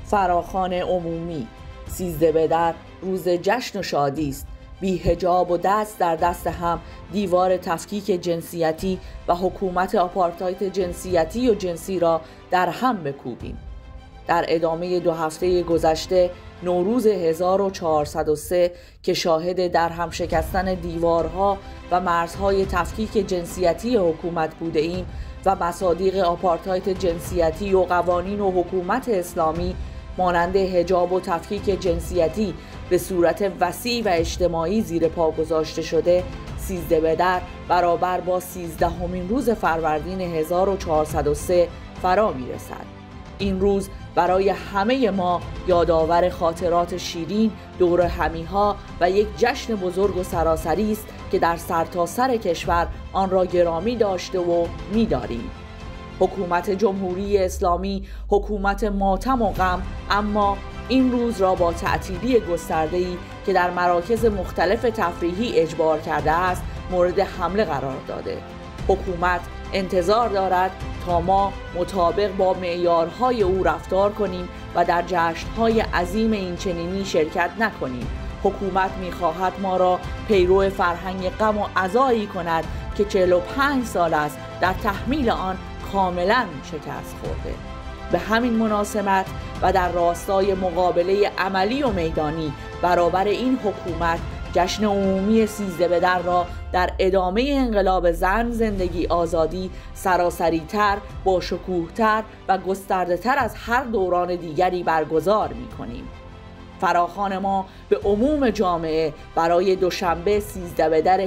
فراخوان عمومی 13 بدر روز جشن و شادی است. بی حجاب و دست در دست هم دیوار تفکیک جنسیتی و حکومت آپارتاید جنسیتی و جنسی را در هم بکوبیم. در ادامه 2 هفته گذشته نوروز 1403 که شاهد در هم شکستن دیوارها و مرزهای تفکیک جنسیتی حکومت بوده ایم و مصادیق آپارتاید جنسیتی و قوانین و حکومت اسلامی مانند حجاب و تفکیک جنسیتی به صورت وسیع و اجتماعی زیر پا گذاشته شده، 13 بدر برابر با 13مین روز فروردین 1403 فرا میرسد. این روز برای همه ما یادآور خاطرات شیرین، دور همیها و یک جشن بزرگ و سراسری است که در سرتاسر کشور آن را گرامی داشته و می‌داریم. حکومت جمهوری اسلامی حکومت ماتم و غم، اما این روز را با تعطیلی گسترده‌ای که در مراکز مختلف تفریحی اجبار کرده است مورد حمله قرار داده. حکومت انتظار دارد تا ما مطابق با معیارهای او رفتار کنیم و در جشن‌های عظیم این چنینی شرکت نکنیم. حکومت می‌خواهد ما را پیرو فرهنگ غم و عزایی کند که 45 سال است در تحمیل آن کاملا شکست خورده. به همین مناسبت و در راستای مقابله عملی و میدانی برابر این حکومت، جشن عمومی 13 بدر را در ادامه انقلاب زن، زندگی، آزادی سراسری‌تر، با شکوه‌تر و گسترده‌تر از هر دوران دیگری برگزار می‌کنیم. فراخوان ما به عموم جامعه برای دوشنبه 13 بدر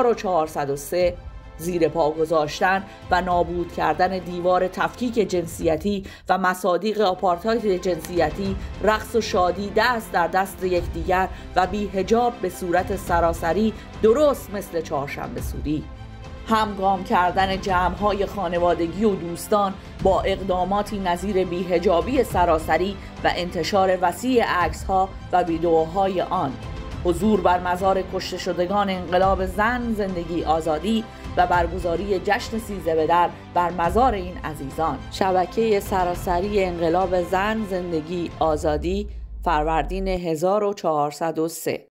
1403 زیر پا گذاشتن و نابود کردن دیوار تفکیک جنسیتی و مصادیق آپارتاید جنسیتی، رقص و شادی دست در دست یکدیگر و بی حجاب به صورت سراسری، درست مثل چهارشنبه سوری. همگام کردن جمع‌های خانوادگی و دوستان با اقداماتی نظیر بی‌حجابی سراسری و انتشار وسیع عکس‌ها و ویدئوهای آن، حضور بر مزار کشته شدگان انقلاب زن، زندگی، آزادی و برگزاری جشن 13 بدر بر مزار این عزیزان. شبکه سراسری انقلاب زن، زندگی، آزادی، فروردین 1403.